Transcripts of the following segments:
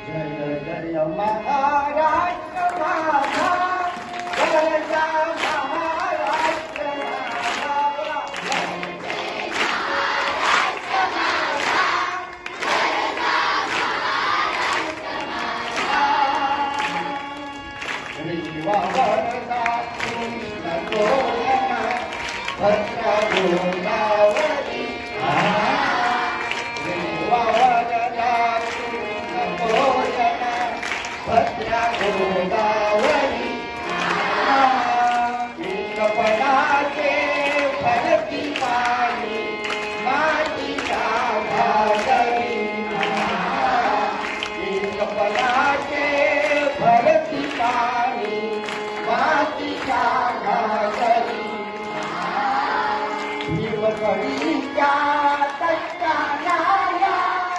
जय जय महाराष्ट्र माझा जय जय महाराष्ट्र माझा श्रीवावरदा कृष्ण गोयना भद्र गोदावरी श्रीवावरदा कृष्ण गोयना भद्र गोदावरी कपडाचे भरती पाणी मातीच्या घागरी कपडाचे भरती पाणी मातीच्या घागरी हिरवळीच्या तट्टानाया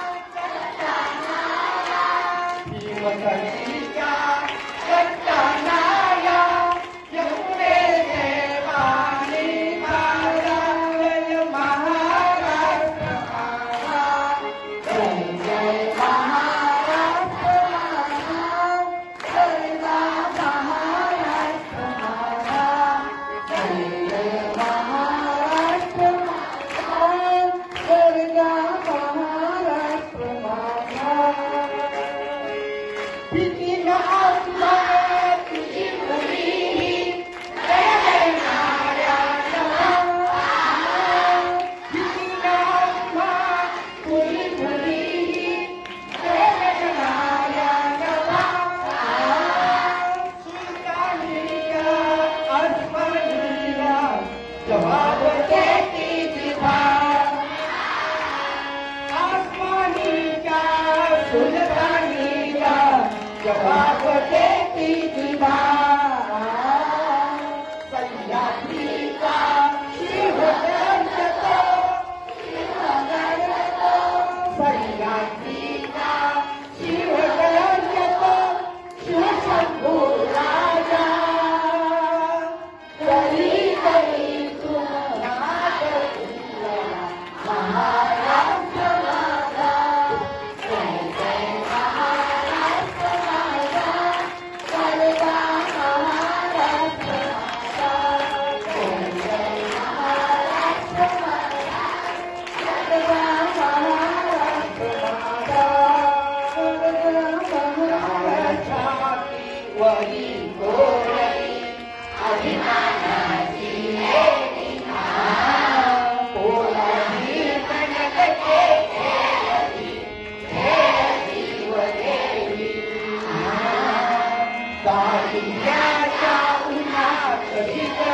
हिरवळीच्या तट्टानाया यमुने देवानी माझा जय महाराष्ट्र माझा जय जय महाराष्ट्र माझा जय महाराष्ट्र माझा जय जय महाराष्ट्र माझा जय महाराष्ट्र माझा किती नाचला तुझी मुली जय नारायणा किती नाचला तुझी मुली जय नारायणा सुतानीला अस्मरणीला जवाब देती जिभा आसमानीच्या सुलतानीला जवाब देती जिभा सह्याद्रीचा शिवगणतो सह्याद्रीचा शिवगणतो शिवशंभू राजा तरी तरी तुम्हाला महाराष्ट्र माझा जय जय महाराष्ट्र माझा जय महाराष्ट्र माझा जय जय महाराष्ट्र माझा जय महाराष्ट्र माझा छातीवरी गोरई अभिमानाची लेणिया पोलादी कणकचे खेळती खेळती व देवी साहित्याच्या उन्हात